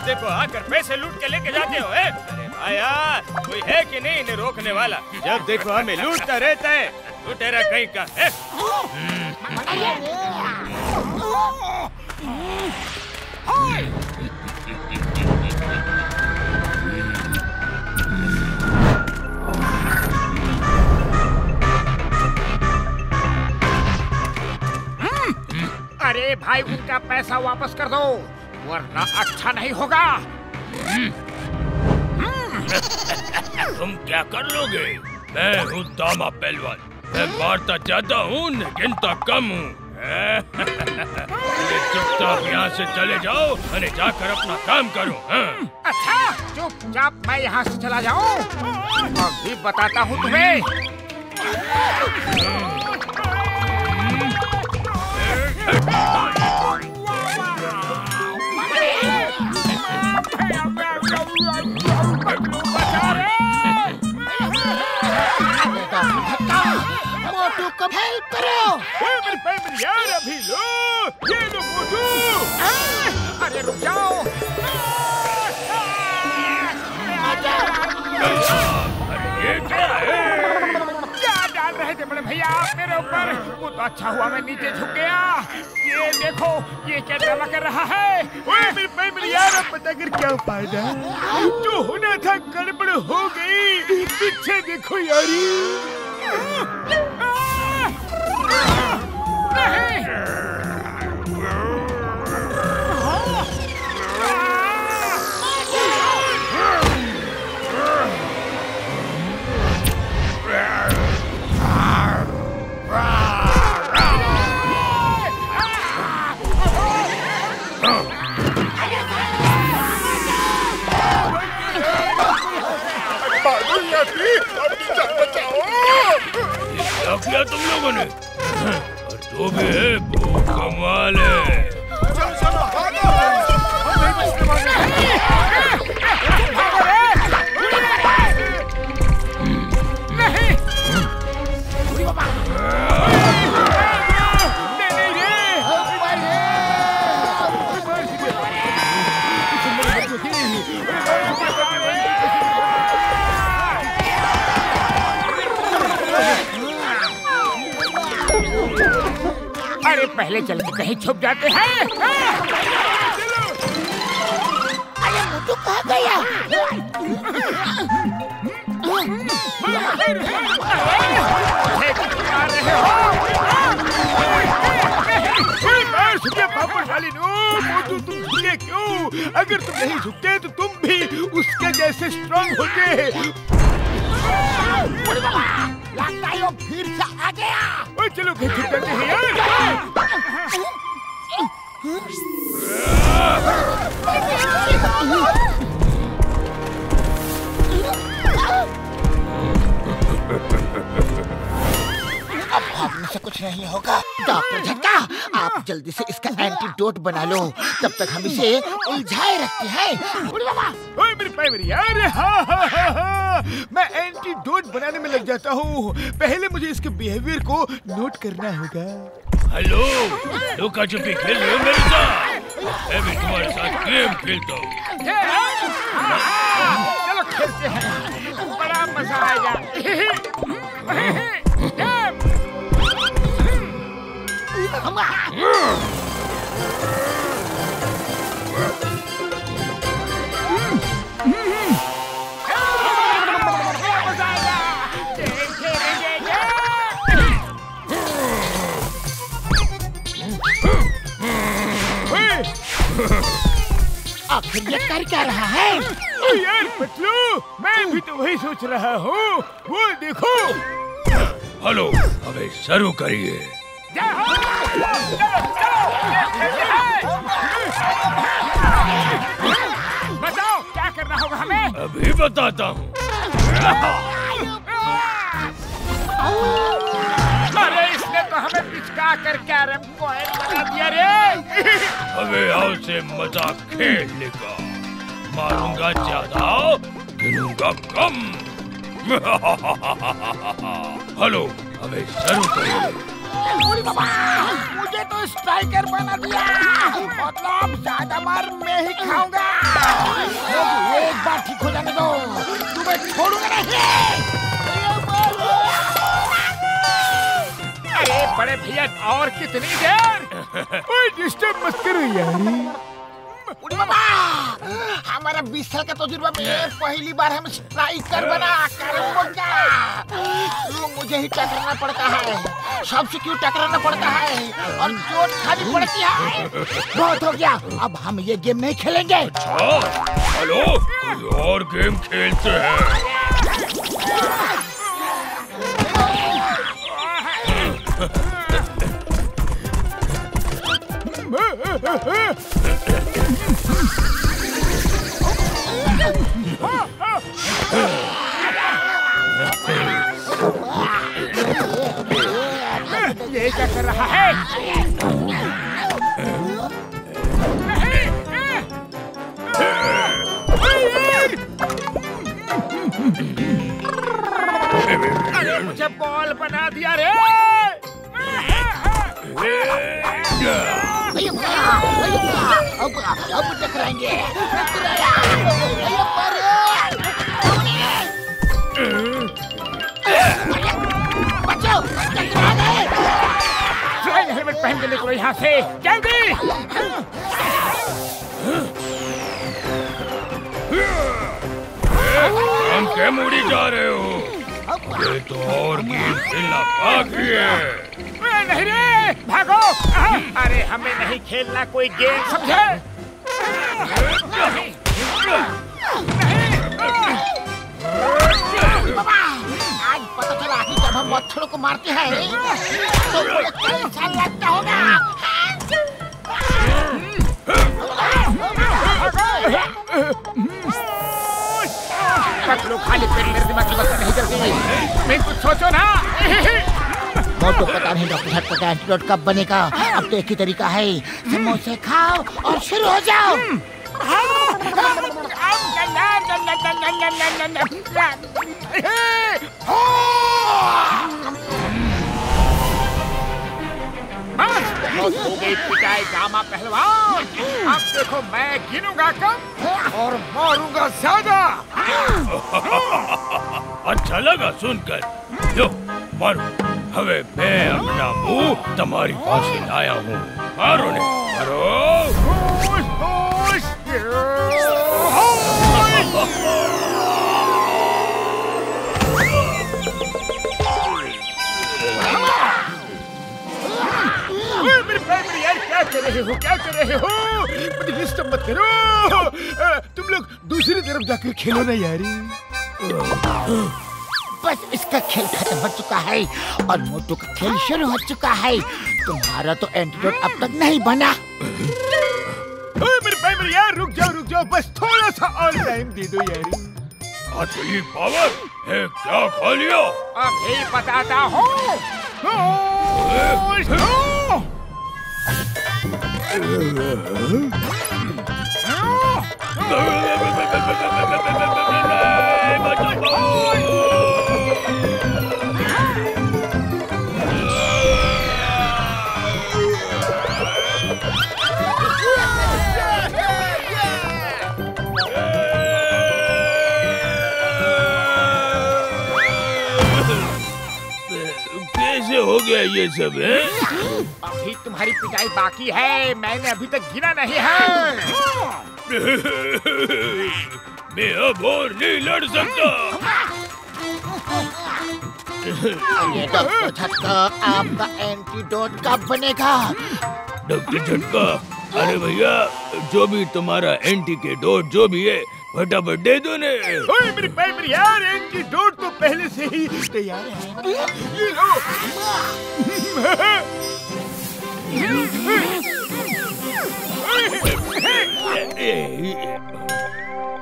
जब देखो आकर पैसे लूट के लेके जाते हो। अरे भाया, कोई है कि नहीं इन्हें रोकने वाला? जब देखो हमें लूटता रहता है। लुटेरा कहीं का है। अरे भाई, उनका पैसा वापस कर दो वरना अच्छा नहीं होगा। तुम क्या कर लोगे? मैं हूँ दामा पहलवान। मैं मारता ज्यादा हूँ गिनता कम हूँ। चुपचाप यहाँ से चले जाओ और जाकर अपना काम करो। अच्छा, चुपचाप मैं यहाँ से चला जाऊँ? अभी बताता हूँ तुम्हें। मोटू को हेल्प करो। मेरे यार, अभी लो, ये लो मोटू। अरे रुक जाओ। ये क्या है? क्या डाल रहे थे बड़े भैया आप मेरे ऊपर? वो तो अच्छा हुआ मैं नीचे झुक गया। ये देखो, ये क्या ड्रामा कर रहा है। मेरे यार, अब पता कर क्या फायदा? जो होना था गड़बड़ हो गई। पीछे देखो यारी। नहीं। किया तुम लोगों ने? और तो भी है, बहुत कमाल है। अरे पहले चल के कहीं छुप जाते हैं। अरे मोटू कहाँ गया? पापड़ वाली नो, मोटू तुम झुके क्यों? अगर तुम नहीं झुकते तो तुम भी उसके जैसे स्ट्रांग होते। लगता है वो फिर से आ गया। ओ चलो कहीं छुप जाते हैं यार। अब भागने से कुछ नहीं होगा। डॉक्टर झटका, आप जल्दी से इसका एंटीडोट बना लो। तब तक हम इसे उलझाए रखते हैं। मेरे यार, मैं एंटीडोट बनाने में लग जाता हूँ। पहले मुझे इसके बिहेवियर को नोट करना होगा। हेलो, लुका छुपी खेल रहे हो मेरे साथ? मैं भी तुम्हारे साथ गेम खेलता हूँ। चलो खेलते हैं, बड़ा मजा आएगा। आखिर ये कर क्या रहा है? यार पतलू, मैं भी तो वही सोच रहा हूँ। वो देखो। हेलो, अबे शुरू करिए। बताओ क्या करना होगा हमें? अभी बताता हूँ। अरे इसने तो हमें पिचका कर कैरम पॉइंट बना दिया रे। अबे आओ से मजाक खेलने का। मारूंगा ज्यादा, गिनूंगा कम। हेलो, अबे शुरू करिए। मुझे तो स्ट्राइकर बना दिया। मतलब ज्यादा मार मैं ही खाऊंगा। एक बार ठीक हो जाने दो, तुम्हें छोड़ूंगा नहीं। अरे बड़े भैया और कितनी देर? ओए डिस्टर्ब मत करो यार। बाबा, हमारा 20 साल का तजुर्बा में पहली बार हम स्ट्राइकर बना तो मुझे ही टकराना पड़ता है। सबसे क्यों टकराना पड़ता है और चोट खानी पड़ती है। बहुत हो गया, अब हम ये गेम नहीं खेलेंगे। हेलो, कोई और गेम खेलते हैं। ये क्या कर रहा है? अरे मुझे बॉल बना दिया रे। अब टकराएंगे। बचाओ, हेलमेट पहन के निकलो यहाँ से जल्दी। हम क्यों उड़ी जा रहे हो? ये तो और गेम खेलना बाकी है। नहीं रे, भागो। अरे हमें नहीं खेलना कोई गेम, समझे? बाबा, आज पता चला कि जब हम मच्छरों को मारते हैं तो कैसा लगता होगा। लोग खाली पेट मेरे दिमाग की बात नहीं चलती। मैं कुछ सोचो ना। मोटू पता नहीं डॉक्टर झटका का एंटीडोट कब बनेगा। अब तो एक ही तरीका है, समोसे खाओ और शुरू हो जाओ। बहुत हो गई पिटाई गामा पहलवान। अब देखो मैं गिनूंगा कम और मारूंगा ज्यादा। अच्छा लगा सुनकर। लो मारो। हवे मैं अपना मुंह तुम्हारी फांसी लाया हूँ। मारो ने मारो। क्या कर रहे हो? मुझे डिस्टर्ब मत करो। तुम लोग दूसरी तरफ जाकर खेलो ना यारी। बस इसका खेल खत्म हो चुका है और मोटू का खेल शुरू हो चुका है। तुम्हारा तो एंटीडोट अब तक नहीं बना। मेरे भाई मेरे यार रुक जाओ बस थोड़ा सा और टाइम दे दो यारी। असली पावर है क्या खा लिया? अभी बताता हूँ। कैसे हो गया ये सब है? अभी तुम्हारी पिटाई बाकी है, मैंने अभी तक गिना नहीं है। मैं अब और नहीं लड़ सकता। ये डॉक्टर झटका, आपका एंटीडोट कब बनेगा? डॉक्टर झटका, अरे भैया जो भी तुम्हारा एंटीडोट जो भी है फटाफट दे दो ने। ओए मेरे भाई मेरे यार एंटीडोट तो पहले से ही तैयार है। ये लो।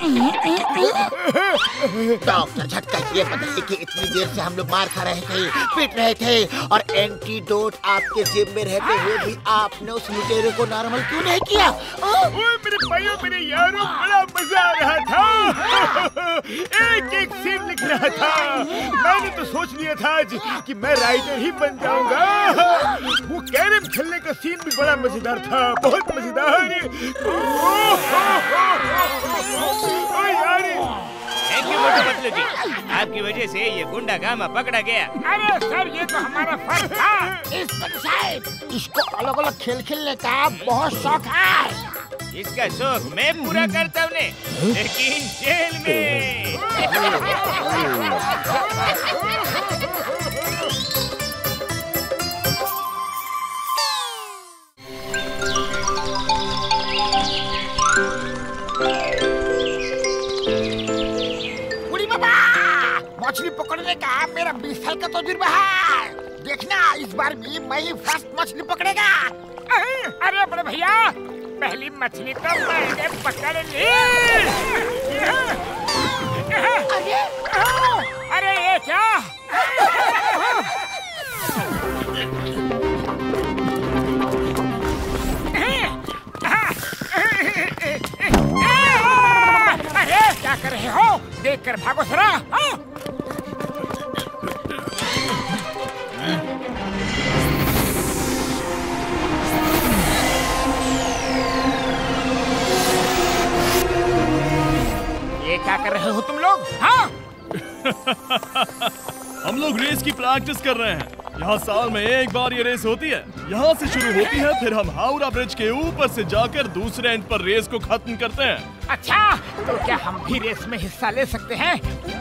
डॉक्टर झटका, ये बताइए कि इतनी देर से हम लोग मार खा रहे थे, पीट रहे थे और एंटीडोट आपके जेब में रहते हुए भी आपने उस लुटेरे को नॉर्मल क्यों नहीं किया? मेरे भाइयों मेरे यारों, बड़ा मजा आ रहा था। एक एक सीन लिख रहा था। मैंने तो सोच लिया था आज कि मैं राइटर ही बन जाऊंगा। वो कैरम खेलने का सीन भी बड़ा मजेदार था, बहुत मजेदार। थैंक यू मोटू पतलू जी, आपकी वजह से ये गुंडा गामा पकड़ा गया। अरे सर, ये तो हमारा फर्ज था। इंस्पेक्टर साहब, इसको अलग अलग खेल खेलने का बहुत शौक है। इसका शौक मैं पूरा करता हूँ, लेकिन जेल में। मछली पकड़ने का मेरा 20 साल का तजुर्बा है। देखना, इस बार भी मैं ही फर्स्ट मछली पकड़ेगा। अरे बड़े भैया, पहली मछली तो मैंने पकड़ ली। अरे ये क्या? अरे क्या कर रहे हो? देख कर भागो जरा। ये क्या कर रहे हो तुम लोग? हाँ? हम लोग रेस की प्रैक्टिस कर रहे हैं। यहाँ साल में एक बार ये रेस होती है। यहाँ से शुरू होती है, फिर हम हावड़ा ब्रिज के ऊपर से जाकर दूसरे एंड पर रेस को खत्म करते हैं। अच्छा, तो क्या हम भी रेस में हिस्सा ले सकते हैं?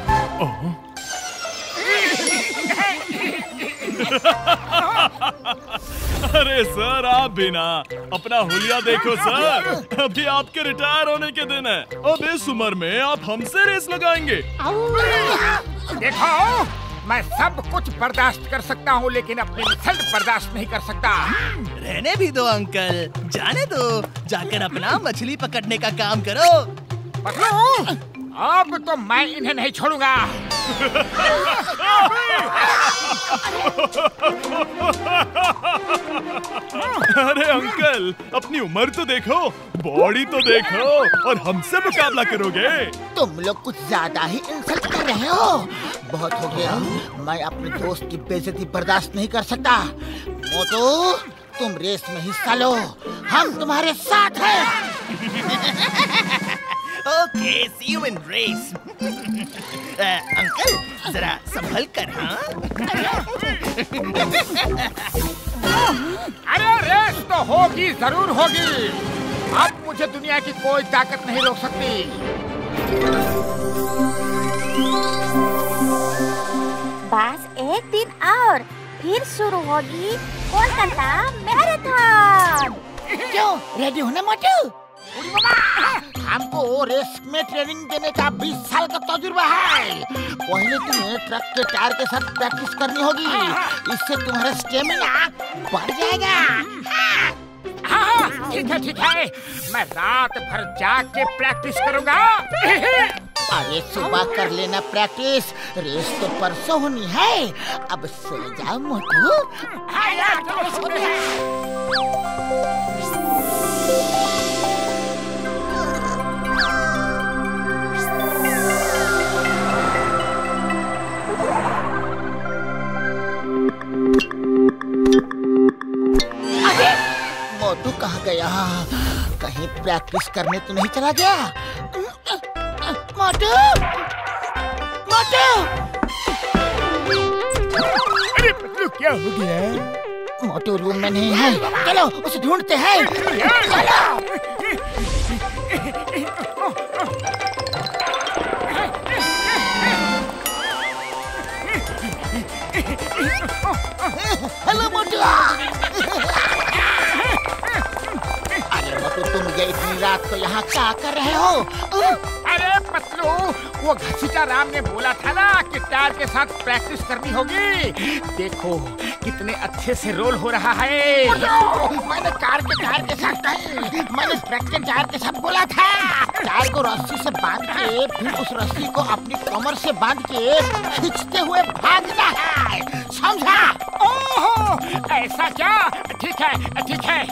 अरे सर, आप भी ना अपना हुलिया देखो सर, अभी आपके रिटायर होने के दिन है। अब इस उम्र में आप हमसे रेस लगाएंगे? देखो, मैं सब कुछ बर्दाश्त कर सकता हूँ, लेकिन अपनी इंसल्ट बर्दाश्त नहीं कर सकता। रहने भी दो अंकल, जाने दो, जाकर अपना मछली पकड़ने का काम करो। पतलू, अब तो मैं इन्हें नहीं छोड़ूंगा। अरे अंकल, अपनी उम्र तो देखो, बॉडी तो देखो, और हमसे मुकाबला करोगे? तुम लोग कुछ ज्यादा ही इंसल्ट कर रहे हो। बहुत हो गया, मैं अपने दोस्त की बेइज्जती बर्दाश्त नहीं कर सकता। मोटू, तुम रेस में हिस्सा लो, हम तुम्हारे साथ हैं। Okay, see you in race. Uncle, जरा संभल कर। हाँ? अरे रेस तो होगी, जरूर होगी। अब मुझे दुनिया की कोई ताकत नहीं रोक सकती। बस एक दिन और फिर शुरू होगी कोलकाता मैराथन। क्यों, रेडी हो ना मोटू? हमको रेस में ट्रेनिंग देने का 20 साल का तजुर्बा है। पहले तुम्हें ट्रक के टायर के साथ प्रैक्टिस करनी होगी, इससे तुम्हारा स्टेमिना बढ़ जाएगा। हाँ, ठीक है ठीक है, मैं रात भर जाग के प्रैक्टिस करूंगा। अरे सुबह कर लेना प्रैक्टिस, रेस तो परसों होनी है। अब सो जाओ मोटू। हाँ यार, चलो सोते हैं। मोटू कहाँ गया? कहीं प्रैक्टिस करने तो नहीं चला गया? मोटू, मोटू! अरे पतलू, क्या हो गया? मोटू रूम में नहीं है, चलो उसे ढूंढते हैं। चलो। हेलो मोटू। अरे मोटू, तुम ये इतनी रात को यहाँ क्या कर रहे हो? अरे पतलू, वो घसीटा राम ने बोला था ना कि टायर के साथ प्रैक्टिस करनी होगी। देखो, कितने अच्छे से रोल हो रहा है। मैंने कार के साथ नहीं, मैंने ट्रक के टायर के साथ बोला था। टायर को रस्सी से बांध के फिर उस रस्सी को अपनी कमर से बांध के खींचते हुए भागना है, समझा? ओहो, ऐसा क्या? ठीक है, ठीक है।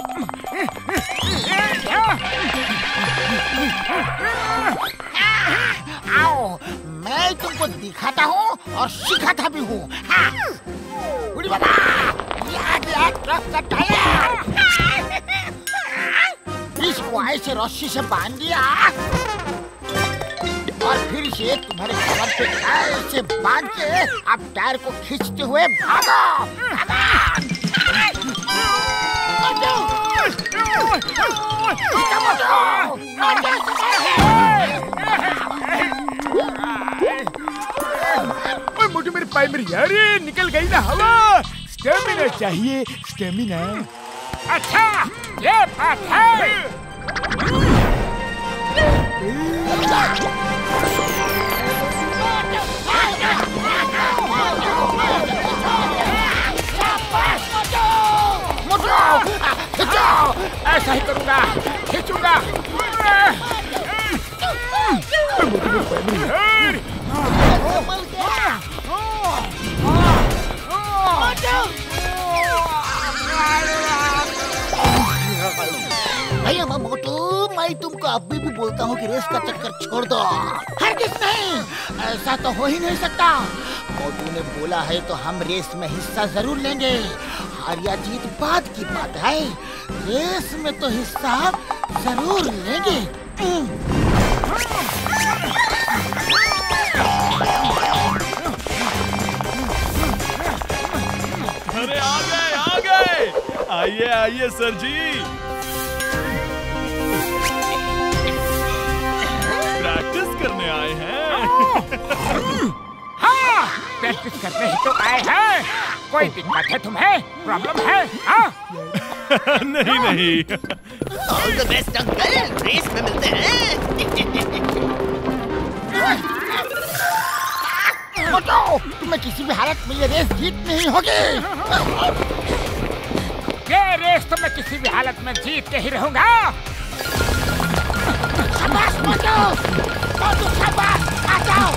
आओ, मैं तुमको दिखाता हूँ और सिखाता भी हूँ। बुढ़ी बाबा, ये ट्रक का टायर। इसको ऐसे रस्सी से बांध दिया और फिर इसे तुम्हारे कमर पे ऐसे बांध के आप टायर को खींचते हुए भागो। मोटू मेरे प्राइमरी यार निकल गई ना हवा। स्टेमिना चाहिए, स्टेमिना। अच्छा, ये बात है। ऐसा ही करूंगा, खींचूंगा। भैया मोटू, मैं तुमको अभी भी बोलता हूँ कि रेस का चक्कर छोड़ दो। हरगिज़ नहीं, ऐसा तो हो ही नहीं सकता। मोटू ने बोला है तो हम रेस में हिस्सा जरूर लेंगे। हार या जीत बात की बात है, रेस में तो हिस्सा जरूर लेंगे। अरे आ गए। आइए सर जी। प्रैक्टिस करने आए हैं। हाँ, प्रैक्टिस करने ही तो आए हैं। कोई दिक्कत है तुम्हें? प्रॉब्लम है? हाँ? नहीं। All the best uncle, race में मिलते हैं। तुम्हें किसी भी हालत में ये रेस जीतनी ही होगी। ये रेस तो मैं किसी भी हालत में जीत के ही रहूंगा। शाबाश मोटू, शाबाश, आ जाओ,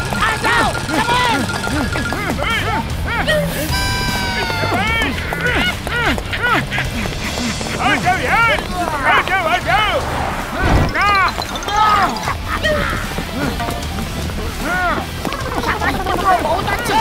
आ जाओ यार, आ जाओ। बहुत अच्छे।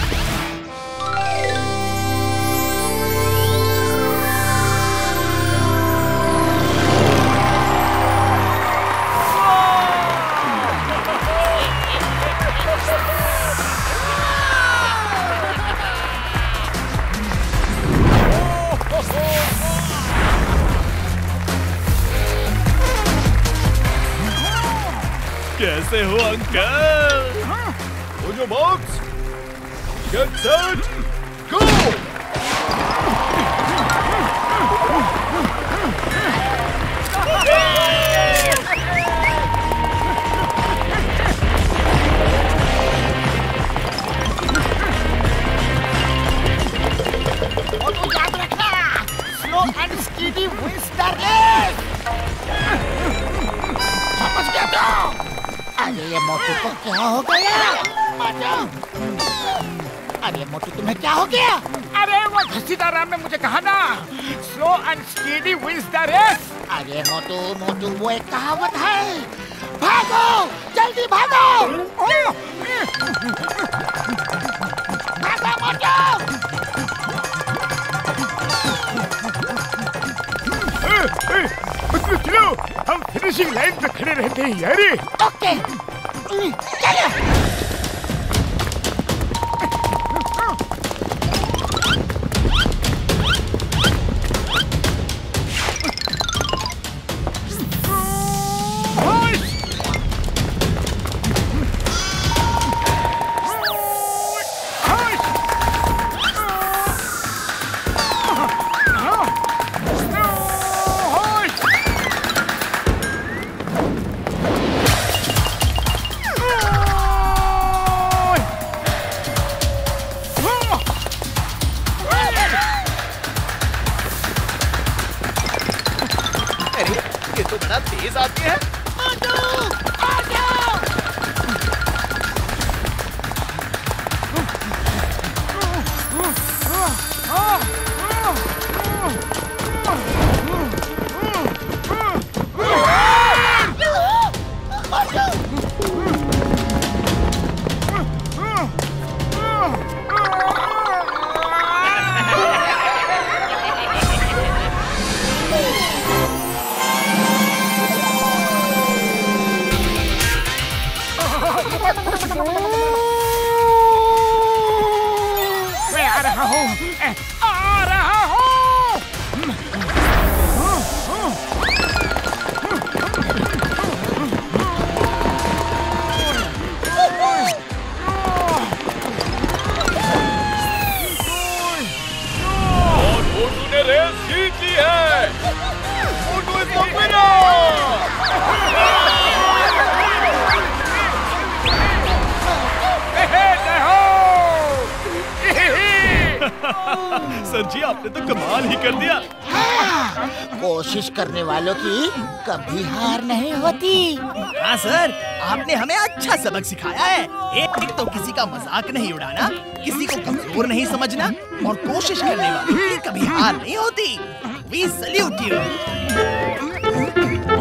कैसे हो अंकल? हो जो बॉक्स, गेट सेट, गो। मोटू याद रखना, slow and speedy wins the race. समझ गया तो? अरे ये मोटू को क्या हो गया? अरे मोटू तुम्हें क्या हो गया? अरे वो घसीदार राम ने मुझे कहा ना, slow and speedy wins the race. अरे मोटू वो एक कहावत है। भागो, जल्दी भागो। भागो मोटू। चलो, हम फिनिशिंग लाइन पे खड़े रहते हैं यारी। ओके, चलो। तेज आती है। मैं आ रहा हूँ, आ रहा हूँ। और मोटू ने रेस जीत ली है। Motu is the winner. Sir ji आपने तो कमाल ही कर दिया। कोशिश करने वालों की कभी हार नहीं होती। हाँ सर, आपने हमें अच्छा सबक सिखाया है। एक तो किसी का मजाक नहीं उड़ाना, किसी को कमजोर नहीं समझना और कोशिश करने वालों की कभी हार नहीं होती। We salute you.